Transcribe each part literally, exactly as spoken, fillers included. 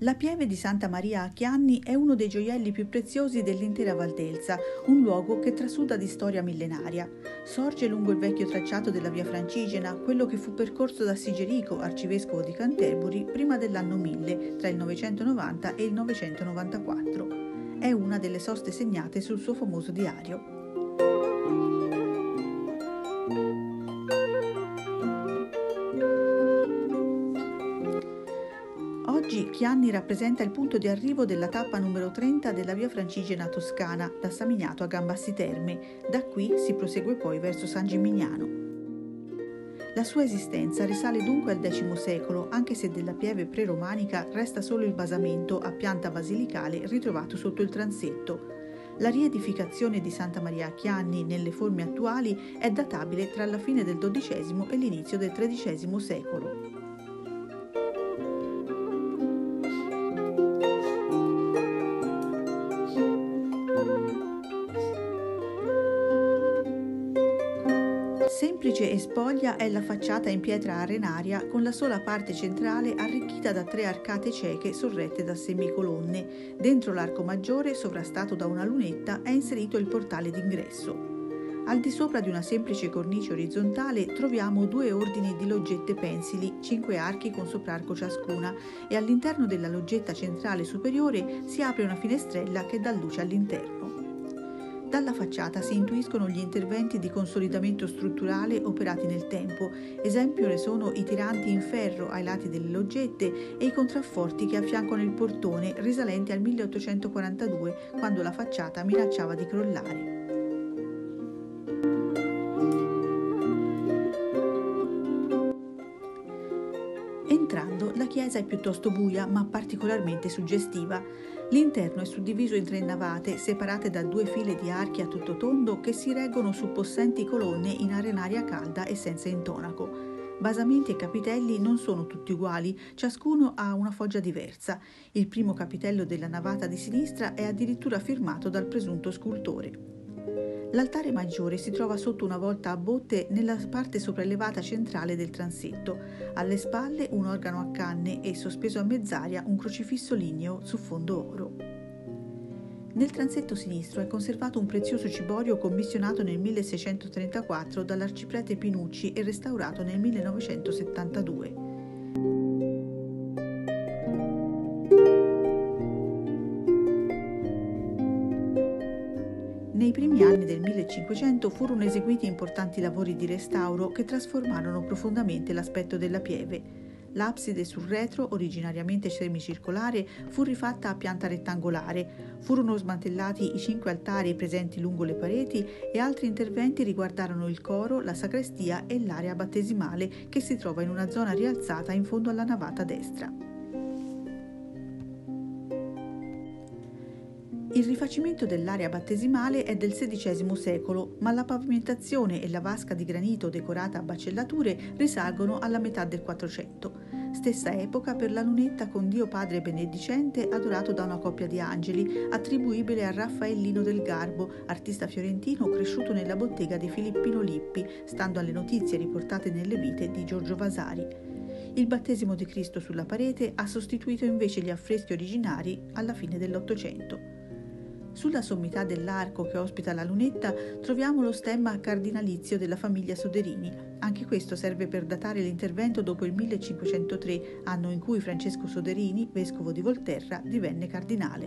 La pieve di Santa Maria a Chianni è uno dei gioielli più preziosi dell'intera Valdelsa, un luogo che trasuda di storia millenaria. Sorge lungo il vecchio tracciato della via Francigena, quello che fu percorso da Sigerico, arcivescovo di Canterbury, prima dell'anno mille, tra il novecentonovanta e il novecentonovantaquattro. È una delle soste segnate sul suo famoso diario. Oggi Chianni rappresenta il punto di arrivo della tappa numero trenta della via Francigena toscana, da Samignato a Gambassi Terme. Da qui si prosegue poi verso San Gimignano. La sua esistenza risale dunque al X secolo, anche se della pieve preromanica resta solo il basamento a pianta basilicale ritrovato sotto il transetto. La riedificazione di Santa Maria a Chianni nelle forme attuali è databile tra la fine del dodicesimo e l'inizio del tredicesimo secolo. Semplice e spoglia è la facciata in pietra arenaria con la sola parte centrale arricchita da tre arcate cieche sorrette da semicolonne. Dentro l'arco maggiore, sovrastato da una lunetta, è inserito il portale d'ingresso. Al di sopra di una semplice cornice orizzontale troviamo due ordini di loggette pensili, cinque archi con soprarco ciascuna, e all'interno della loggetta centrale superiore si apre una finestrella che dà luce all'interno. Dalla facciata si intuiscono gli interventi di consolidamento strutturale operati nel tempo. Esempio ne sono i tiranti in ferro ai lati delle loggette e i contrafforti che affiancano il portone, risalenti al milleottocentoquarantadue, quando la facciata minacciava di crollare. Entrando, la chiesa è piuttosto buia ma particolarmente suggestiva. L'interno è suddiviso in tre navate, separate da due file di archi a tutto tondo che si reggono su possenti colonne in arenaria calda e senza intonaco. Basamenti e capitelli non sono tutti uguali, ciascuno ha una foggia diversa. Il primo capitello della navata di sinistra è addirittura firmato dal presunto scultore. L'altare maggiore si trova sotto una volta a botte nella parte sopraelevata centrale del transetto. Alle spalle un organo a canne e, sospeso a mezz'aria, un crocifisso ligneo su fondo oro. Nel transetto sinistro è conservato un prezioso ciborio commissionato nel milleseicentotrentaquattro dall'arciprete Pinucci e restaurato nel millenovecentosettantadue. Nei primi anni del millecinquecento furono eseguiti importanti lavori di restauro che trasformarono profondamente l'aspetto della pieve. L'abside sul retro, originariamente semicircolare, fu rifatta a pianta rettangolare. Furono smantellati i cinque altari presenti lungo le pareti e altri interventi riguardarono il coro, la sacrestia e l'area battesimale che si trova in una zona rialzata in fondo alla navata destra. Il rifacimento dell'area battesimale è del sedicesimo secolo, ma la pavimentazione e la vasca di granito decorata a baccellature risalgono alla metà del Quattrocento. Stessa epoca per la lunetta con Dio Padre Benedicente adorato da una coppia di angeli, attribuibile a Raffaellino del Garbo, artista fiorentino cresciuto nella bottega di Filippino Lippi, stando alle notizie riportate nelle vite di Giorgio Vasari. Il battesimo di Cristo sulla parete ha sostituito invece gli affreschi originari alla fine dell'Ottocento. Sulla sommità dell'arco che ospita la lunetta troviamo lo stemma cardinalizio della famiglia Soderini. Anche questo serve per datare l'intervento dopo il millecinquecentotre, anno in cui Francesco Soderini, vescovo di Volterra, divenne cardinale.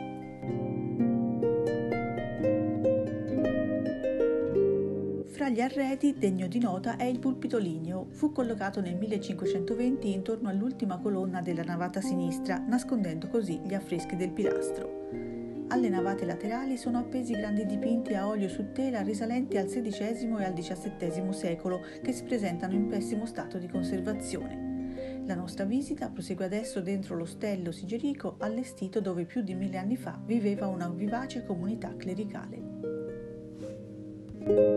Fra gli arredi, degno di nota, è il pulpito ligneo. Fu collocato nel millecinquecentoventi intorno all'ultima colonna della navata sinistra, nascondendo così gli affreschi del pilastro. Alle navate laterali sono appesi grandi dipinti a olio su tela risalenti al sedicesimo e al diciassettesimo secolo che si presentano in pessimo stato di conservazione. La nostra visita prosegue adesso dentro l'ostello Sigerico, allestito dove più di mille anni fa viveva una vivace comunità clericale.